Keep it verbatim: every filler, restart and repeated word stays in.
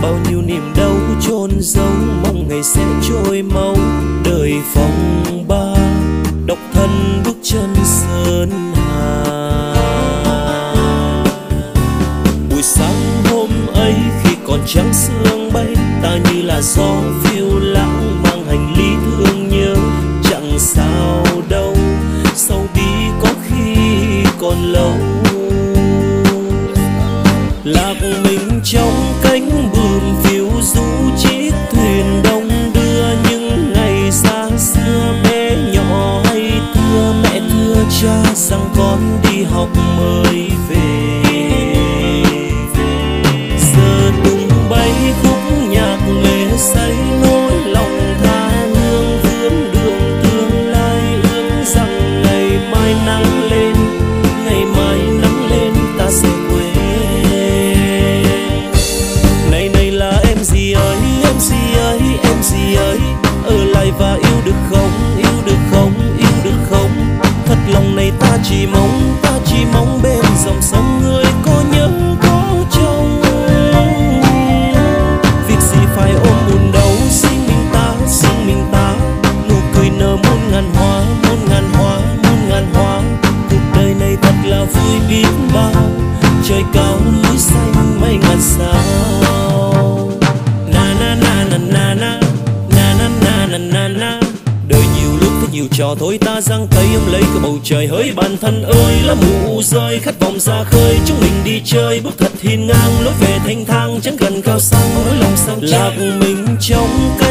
bao nhiêu niềm đau chôn giấu, mong ngày sẽ trôi mau đời phong ba, độc thân bước chân sơn hà. Buổi sáng hôm ấy khi còn trắng sương bay, ta như là gió phiêu lãng mang hành lý thương nhớ. Chẳng sao đâu, sâu bí có khi còn lâu. Lạc mình trong cánh buồm phiêu du chiếc thuyền đông đưa những ngày xa xưa bé nhỏ hay thưa mẹ thưa cha rằng con đi học mới về. Giờ tung bay khúc nhạc lệ say nỗi lòng tha hương vươn đường tương lai, ước rằng ngày mai nắng lên, ngày mai nắng lên ta sẽ quên. Này này là em gì ơi, em gì ơi, em gì ơi, ở lại và yêu được không, yêu được không, yêu được không. Thật lòng này ta chỉ mong, ta chỉ mong bên dòng sông người có nhớ có trông. Việc gì phải ôm buồn đau, xin mình ta, xin mình ta. Nụ cười nở muôn ngàn hoa, muôn ngàn hoa, muôn ngàn hoa. Cuộc đời này thật là vui biết bao, trời cao núi xanh mây ngàn sao. Na na na na na na na na na na na na. Đời nhiều lúc có nhiều trò thôi ta giang tay ôm lấy cái bầu trời hỡi bạn thân ơi, lá mù rơi khát vọng ra khơi. Chúng mình đi chơi bước thật hiên ngang, lối về thanh thang chẳng cần cao sang nỗi lòng sang lạc mình trong